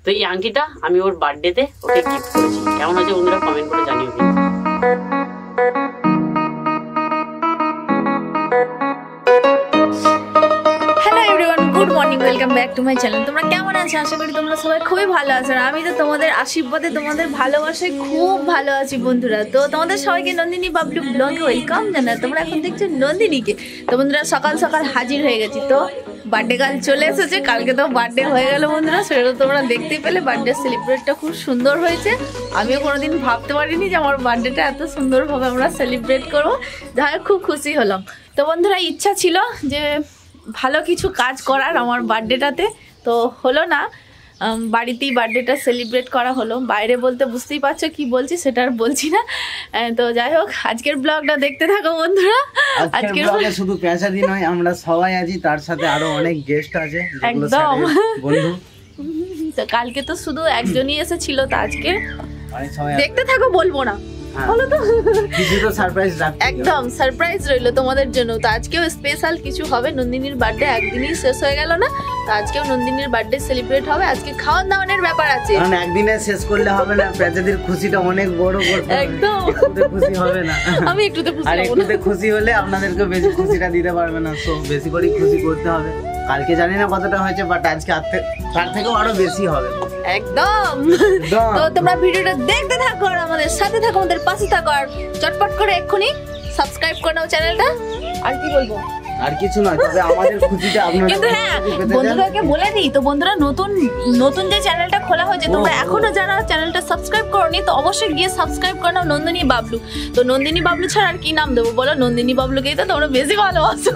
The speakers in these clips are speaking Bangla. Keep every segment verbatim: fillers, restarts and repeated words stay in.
তো এই আংটিটা আমি ওর বার্থডেতে ওকে গিফট করেছি। কেমন হয়েছে বন্ধুরা কমেন্ট করে জানিও কিন্তু। Good morning, welcome back to my channel. তোমরা কেমন আছো? আশা করি তোমরা সবাই খুবই ভালো আছো। আর আমি তো তোমাদের আশীর্বাদে, তোমাদের ভালোবাসায় খুব ভালো আছি বন্ধুরা। তো তোমাদের সবাইকে নন্দিনী বাবলু ব্লগে ওয়েলকাম জানাই। তোমরা এখন দেখছো নন্দিনীকে। তো বন্ধুরা সকাল সকাল হাজির হয়ে গেছি। তো বার্থডে কাল চলে এসেছে, কালকে তো বার্থডে হয়ে গেল বন্ধুরা, সেটা তো তোমরা দেখতেই পেলে। বার্থডে সেলিব্রেটটা খুব সুন্দর হয়েছে। আমিও কোনোদিন ভাবতে পারিনি যে আমার বার্থডেটা এত সুন্দরভাবে আমরা সেলিব্রেট করবো। যাই হোক, খুব খুশি হলাম। তো বন্ধুরা ইচ্ছা ছিল যে ভালো কিছু কাজ করার আমার বার্থডেটাতে, তো হলো না। বাড়িতেই বার্থডেটা সেলিব্রেট করা হলো। বাইরে বলতে বুঝতেই পারছো কি বলছি, সেটা আর বলছি না। তো যাই হোক, আজকের ব্লগটা দেখতে থাকো বন্ধুরা। আজকের ব্লগে শুধু পেঁচাদি নয়, আমরা সবাই আছি, তার সাথে আরো অনেক গেস্ট আছে একদম বন্ধু। তো কালকে তো শুধু একজনই এসেছিল, তো আজকে দেখতে থাকো, বলবো না, বলো তো। কিছু তো সারপ্রাইজ রাখতে, একদম সারপ্রাইজ রইলো তোমাদের জন্য। তো আজকেও স্পেশাল কিছু হবে। নন্দিনীর বার্থডে একদিনই শেষ হয়ে গেল না, তো আজকেও নন্দিনীর বার্থডে সেলিব্রেট হবে। আজকে খাওয়ান দাওয়ানের ব্যাপার আছে, কারণ একদিনে শেষ করলে হবে না। পেঁচাদির খুশিটা অনেক বড় করতে হবে, একদম খুশি হবে না। আমি একটুতে খুশি আর একটুতে খুশি হলে আপনাদেরকে বেশি খুশিটা দিতে পারবে না, তো বেশি করে খুশি করতে হবে। কালকে জানি না কতটা হয়েছে, বাট আজকে তার থেকেও আরো বেশি হবে একদম। তো তোমরা ভিডিওটা দেখতে থাকো আর আমাদের সাথে থাকো, আমাদের পাশে থাকো। আর চটপট করে এক্ষুনি সাবস্ক্রাইব করে নাও চ্যানেলটা। আর কি বলবো, আর কিছু নয়, তবে আমাদের খুশিটা আপনারা কিন্তু হ্যাঁ বন্ধুদেরকে বলে দিই। তো বন্ধুরা নতুন নতুন যে চ্যানেলটা খোলা হয়েছে, তোমরা এখনো যারা চ্যানেলটা সাবস্ক্রাইব করোনি, তো অবশ্যই গিয়ে সাবস্ক্রাইব করে নাও নন্দিনী বাবলু। তো নন্দিনী বাবলু ছাড়া আর কি নাম দেবো বলো? নন্দিনী বাবলুকেই তো তোমরা বেশি ভালোবাসো।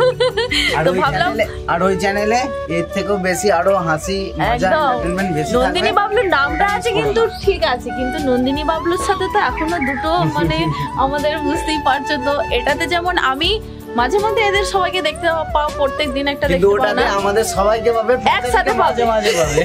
তো ভাবলাম আর ওই চ্যানেলে এর থেকেও বেশি আরো হাসি মজা এন্টারটেইনমেন্ট বেশি থাকবে। নন্দিনী বাবলুর নামটা আছে কিন্তু ঠিক আছে, কিন্তু নন্দিনী বাবলুর সাথে তো এখনো দুটো মানে আমাদের বুঝতেই পারছো। তো এটাতে যেমন আমি মাঝে মধ্যে এদের সবাইকে দেখতে পাও, প্রত্যেক দিন একটা দেখতে পাও না, আমাদের সবাইকে পাবে একসাথে মাঝে মাঝে পাবে।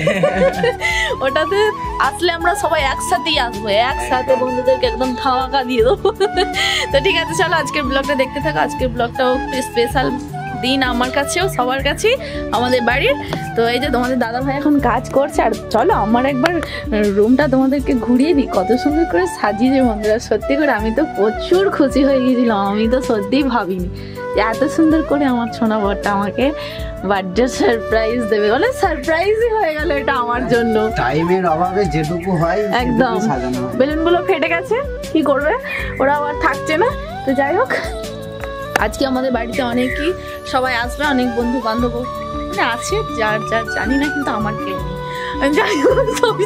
ওটাতে আসলে আমরা সবাই একসাথেই আসবো, একসাথে বন্ধুদেরকে একদম ধামাকা দিয়ে দেবো। তো ঠিক আছে, চলো আজকের ব্লগটা দেখতে থাকো। আজকের ব্লগটাও স্পেশাল দিন আমার কাছেও, সবার কাছেই, আমাদের বাড়ির। তো এই যে তোমাদের দাদা ভাই এখন কাজ করছে। আর চলো আমার একবার রুমটা তোমাদেরকে ঘুরিয়ে দিই, কত সুন্দর করে সাজিয়েছে বন্ধুরা। সত্যি করে আমি তো প্রচুর খুশি হয়ে গিয়েছিলাম। আমি তো সত্যিই ভাবিনি যে এত সুন্দর করে আমার সোনা বরটা আমাকে বার্থডে সারপ্রাইজ দেবে, বলে সারপ্রাইজই হয়ে গেল এটা আমার জন্য। টাইমের অভাবে যেটুকু হয় একদম। বেলুনগুলো ফেটে গেছে, কি করবে, ওরা আবার থাকছে না। তো যাই হোক, আজকে আমাদের বাড়িতে অনেকই সবাই আসবে, অনেক বন্ধু বান্ধব মানে আছে, যার যার জানি না, কিন্তু আমার কেউ নেই। যাই হোক, সবই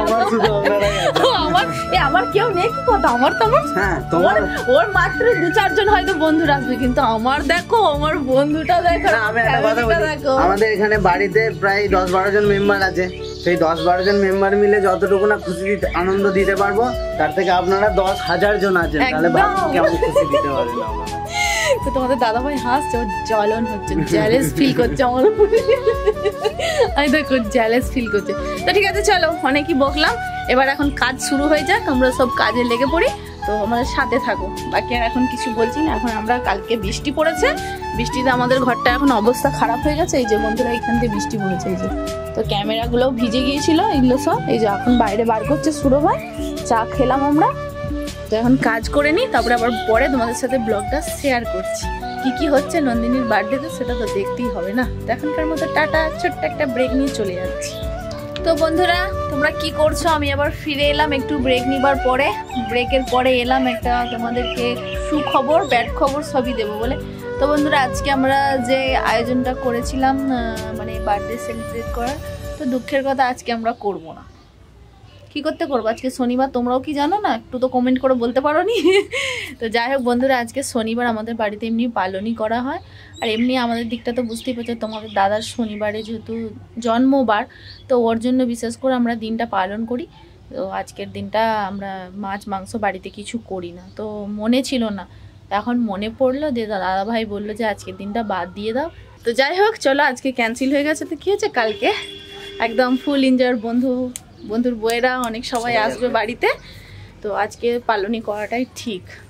আমার আমার কেউ নেই, কি কথা, আমার তো আমার ওর মাত্র দু চারজন হয়তো বন্ধুরা আসবে, কিন্তু আমার দেখো, আমার বন্ধুটা দেখো। আমাদের এখানে বাড়িতে প্রায় দশ বারো জন মেম্বার আছে। সেই দশ বারো জন মেম্বার মিলে যতটুকু না খুশি দিতে আনন্দ দিতে পারবো, তার থেকে আপনারা দশ হাজার জন আছেন, তাহলে কেমন খুশি দিতে পারবেন। তো তোমাদের দাদা ভাই হাসছে, ওর জ্বলন হচ্ছে, জ্যালেস ফিল করছে আমার উপরে। আমি দেখো জ্যালেস ফিল করছে। তো ঠিক আছে, চলো অনেকই বকলাম, এবার এখন কাজ শুরু হয়ে যাক, আমরা সব কাজে লেগে পড়ি। তো আমাদের সাথে থাকো, বাকি আর এখন কিছু বলছি না। এখন আমরা, কালকে বৃষ্টি পড়েছে, বৃষ্টিতে আমাদের ঘরটা এখন অবস্থা খারাপ হয়ে গেছে। এই যে বন্ধুরা, এখান থেকে বৃষ্টি পড়েছে, এই যে। তো ক্যামেরাগুলোও ভিজে গিয়েছিল, এগুলো সব এই যে এখন বাইরে বার করছে সুরো ভাই। চা খেলাম আমরা, তো এখন কাজ করে নিই, তারপরে আবার পরে তোমাদের সাথে ব্লগটা শেয়ার করছি। কি কি হচ্ছে নন্দিনীর বার্থডেতে সেটা তো দেখতেই হবে না। তো এখনকার মতো টাটা, ছোট্ট একটা ব্রেক নিয়ে চলে যাচ্ছি। তো বন্ধুরা তোমরা কি করছো? আমি আবার ফিরে এলাম একটু ব্রেক নিবার পরে। ব্রেকের পরে এলাম একটা তোমাদেরকে সুখবর, ব্যাড খবর সবই দেবো বলে। তো বন্ধুরা আজকে আমরা যে আয়োজনটা করেছিলাম মানে বার্থডে সেলিব্রেট করার, তো দুঃখের কথা আজকে আমরা করবো না। কি করতে করবো, আজকে শনিবার, তোমরাও কি জানো না? একটু তো কমেন্ট করে বলতে পারো নি। তো যাই হোক বন্ধুরা, আজকে শনিবার আমাদের বাড়িতে এমনি পালনই করা হয়। আর এমনি আমাদের দিকটা তো বুঝতেই পারছো, তোমাদের দাদার শনিবারে যেহেতু জন্মবার, তো ওর জন্য বিশেষ করে আমরা দিনটা পালন করি। তো আজকের দিনটা আমরা মাছ মাংস বাড়িতে কিছু করি না, তো মনে ছিল না, এখন মনে পড়লো, যে দাদা ভাই বললো যে আজকের দিনটা বাদ দিয়ে দাও। তো যাই হোক চলো, আজকে ক্যান্সেল হয়ে গেছে। তো কী হয়েছে, কালকে একদম ফুল এনজয়ের বন্ধু বন্ধুর বইয়েরা অনেক সবাই আসবে বাড়িতে, তো আজকে পালনই করাটাই ঠিক,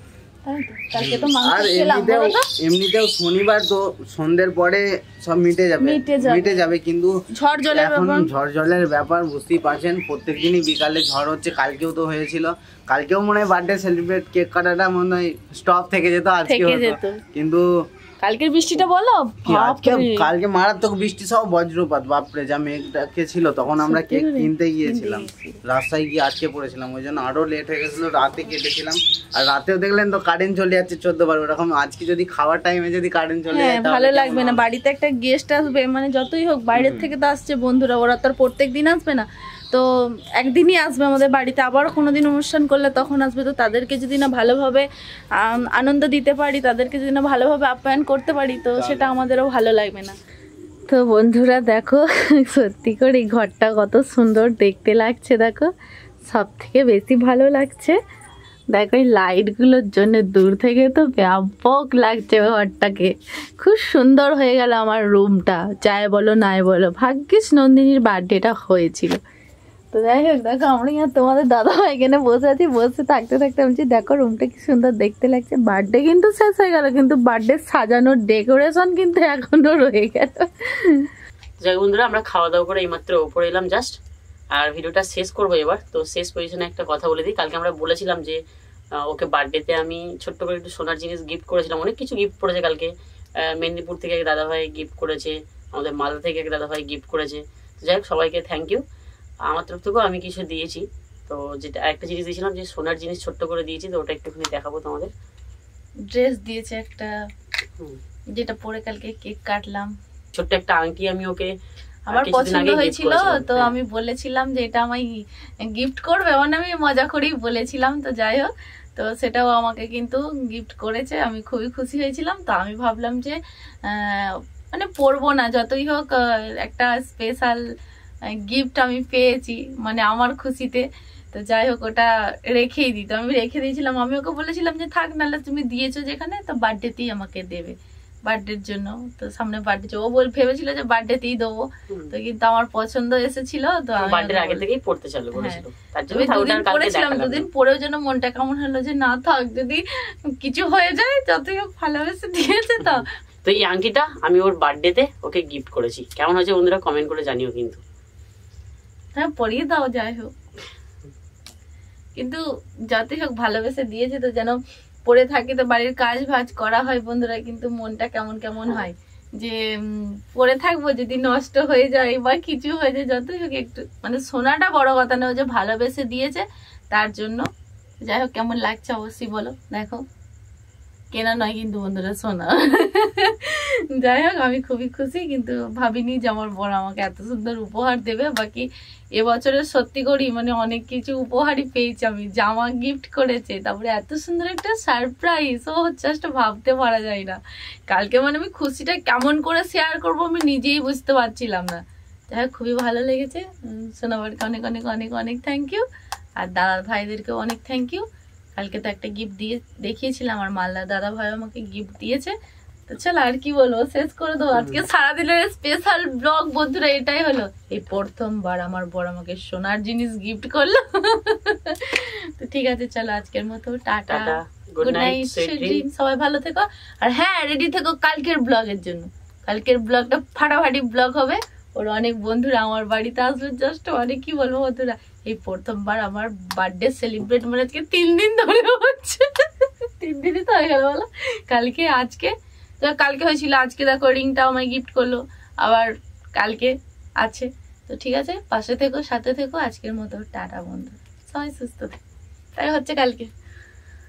কালকে তো মাংস আর খেলাম এমনিতেও বলো তো? এমনিতেও শনিবার তো সন্ধ্যের পরে সব মিটে যাবে মিটে যাবে। মিটে যাবে কিন্তু ঝড় জলের এখন ব্যাপার। ঝড় জলের ব্যাপার বুঝতেই পারছেন, প্রত্যেকদিনই বিকালে ঝড় হচ্ছে। কালকেও তো হয়েছিল, কালকেও মনে হয় বার্থডে সেলিব্রেট কেক কাটাটা মনে হয় স্টপ থেকে যেত, আজকে থেকে হতো যেত। কিন্তু কালকের বৃষ্টিটা বলো, কি আজকে বাপরে। কালকে মারাত্মক বৃষ্টি সহ বজ্রপাত, বাপরে যা মেঘটাকে ছিল। তখন আমরা সত্যি কেক করে কিনতে গিয়েছিলাম, কিনতে রাস্তায় গিয়ে আটকে পড়েছিলাম, ওই জন্য আরো লেট হয়ে গেছিল, রাতে কেটেছিলাম। আর রাতেও দেখলেন তো কারেন্ট চলে যাচ্ছে চোদ্দ বার, ওরকম আজকে যদি খাওয়ার টাইমে যদি কারেন্ট চলে হ্যাঁ যায় তাহলে ভালো কেমন লাগবে না। হবে? বাড়িতে একটা গেস্ট আসবে, মানে যতই হোক বাইরের থেকে তো আসছে বন্ধুরা, ওরা তো আর প্রত্যেক দিন আসবে না, তো একদিনই আসবে আমাদের বাড়িতে। আবারও কোনো দিন অনুষ্ঠান করলে তখন আসবে, তো তাদেরকে যদি না ভালোভাবে আম, আনন্দ দিতে পারি, তাদেরকে যদি না ভালোভাবে আপ্যায়ন করতে পারি, তো সেটা আমাদেরও ভালো লাগবে না। তো বন্ধুরা দেখো, সত্যি করে এই ঘরটা কত সুন্দর দেখতে লাগছে, দেখো সব থেকে বেশি ভালো লাগছে দেখো এই লাইটগুলোর জন্য দূর থেকে তো ব্যাপক লাগছে ঘরটাকে। খুব সুন্দর হয়ে গেল আমার রুমটা, যাই বলো নাই বলো, ভাগ্যিস নন্দিনীর বার্থডেটা হয়েছিল। তো যাই হোক দেখো, আমরা यहाँ তোমাদের দাদা এখানে বসে আছি, বসে থাকতে থাকতে আমি দেখো রুমটা কি সুন্দর দেখতে লাগছে। বার্থডে কিন্তু শেষ হয়ে গেল, কিন্তু বার্থডে সাজানোর ডেকোরেশন কিন্তু এখনো রয়ে গেল। যাই হোক বন্ধুরা, আমরা খাওয়া দাওয়া করে এইমাত্র ওপরে এলাম জাস্ট, আর ভিডিওটা শেষ করবো এবার। তো শেষ পজিশনে একটা কথা বলে দিই, কালকে আমরা বলেছিলাম যে আহ, ওকে বার্থডেতে আমি ছোট্ট করে একটু সোনার জিনিস গিফট করেছিলাম, অনেক কিছু গিফট করেছে কালকে। আহ, মেদিনীপুর থেকে এক দাদাভাই গিফট করেছে, আমাদের মালদা থেকে এক দাদাভাই গিফট করেছে। তো যাই হোক সবাইকে থ্যাংক ইউ। আমার তরফ থেকেও আমি কিছু দিয়েছি। তো যেটা একটা জিনিস দিয়েছিলাম, যে সোনার জিনিস ছোট্ট করে দিয়েছি, তো ওটা একটুখানি দেখাবো তোমাদের। ড্রেস দিয়েছে একটা, হুম, যেটা পরে কালকে কেক কাটলাম। ছোট্ট একটা আংটি আমি ওকে আমার কিছুদিন পছন্দ আগে gift হয়েছিল, করেছিলাম। তো হ্যাঁ। আমি বলেছিলাম যে এটা আমায় গিফট করবে, মানে আমি মজা করেই বলেছিলাম। তো যাই হোক, তো সেটাও আমাকে কিন্তু গিফট করেছে, আমি খুবই খুশি হয়েছিলাম। তো আমি ভাবলাম যে আহ, মানে পরবো না, যতই হোক আহ, একটা স্পেশাল গিফট আমি পেয়েছি মানে আমার খুশিতে। তো যাই হোক ওটা রেখেই দিই, তো আমি রেখে দিয়েছিলাম। আমি ওকে বলেছিলাম যে থাক, নাহলে তুমি দিয়েছো যেখানে, তো বার্থডেতেই আমাকে দেবে, বার্থডের জন্য। তো সামনে বার্থডে, ও বল ভেবেছিল যে বার্থডেতেই দেবো, হুম। তো কিন্তু আমার পছন্দ এসেছিল, তো আমি বার্থডের ওকে আগে বল- থেকেই পড়তে চালু করেছিল, তার জন্য আমি তাও দুদিন ওটা কালকে পরেছিলাম, দেখালাম দুদিন না। পরেও যেন মনটা কেমন হলো যে না থাক, যদি কিছু হয়ে যায়, যতই হোক ভালোবেসে দিয়েছে তো। তো এই আংটিটা আমি ওর বার্থডেতে ওকে গিফট করেছি, কেমন হয়েছে বন্ধুরা কমেন্ট করে জানিও কিন্তু। হ্যাঁ পরিয়ে দাও, যাই হোক, কিন্তু যতই হোক ভালোবেসে দিয়েছে, তো যেন পরে থাকি, তো বাড়ির কাজ ভাজ করা হয় বন্ধুরা, কিন্তু মনটা কেমন কেমন হয় যে উম, পরে থাকবো, যদি নষ্ট হয়ে যায় বা কিছু হয়ে যায়, যতই হোক একটু মানে সোনাটা বড় কথা না, ও যে ভালোবেসে দিয়েছে তার জন্য। যাই হোক কেমন লাগছে অবশ্যই বলো। দেখো কেনা নয় কিন্তু বন্ধুরা, সোনা। যাই হোক আমি খুবই খুশি, কিন্তু ভাবিনি যে আমার বড় আমাকে এত সুন্দর উপহার দেবে। বাকি এবছরের সত্যি করি মানে অনেক কিছু উপহারই পেয়েছি আমি, জামা গিফট করেছে, তারপরে এত সুন্দর একটা সারপ্রাইজ, ও জাস্ট ভাবতে পারা যায় না। কালকে মানে আমি খুশিটা কেমন করে শেয়ার করবো আমি নিজেই বুঝতে পারছিলাম না। যাই হোক খুবই ভালো লেগেছে। উম, সোনাবাড়িকে অনেক অনেক অনেক অনেক থ্যাংক ইউ, আর দাদার ভাইদেরকেও অনেক থ্যাংক ইউ। কালকে তো একটা গিফট দিয়ে দেখিয়েছিলাম, আমার মালদা দাদা ভাই আমাকে গিফট দিয়েছে। তো চলো আর কি বলবো, শেষ করে দেবো আজকে সারাদিনের স্পেশাল ব্লগ বন্ধুরা, এটাই হলো। এই প্রথমবার আমার বড় আমাকে সোনার জিনিস গিফট করলো। তো ঠিক আছে চলো আজকের মতো tata, tata, good good night, night, sweet sweet dream. Dream, সবাই ভালো থেকো। আর হ্যাঁ রেডি থেকো কালকের ব্লগের জন্য, কালকের ব্লগটা ফাটাফাটি ব্লগ হবে। ওর অনেক বন্ধুরা আমার বাড়িতে আসবে, জাস্ট অনেক কি বলবো বন্ধুরা, এই প্রথমবার আমার বার্থডে সেলিব্রেট মানে আজকে তিন দিন ধরে হচ্ছে। তিন দিনই তো হয়ে গেল বলো, কালকে আজকে, তো কালকে হয়েছিল, আজকে দেখো রিংটাও আমায় গিফট করলো, আবার কালকে আছে। তো ঠিক আছে, পাশে থেকো, সাথে থেকো। আজকের মতো টাটা বন্ধু, সবাই সুস্থ থেকো। তাই হচ্ছে কালকে।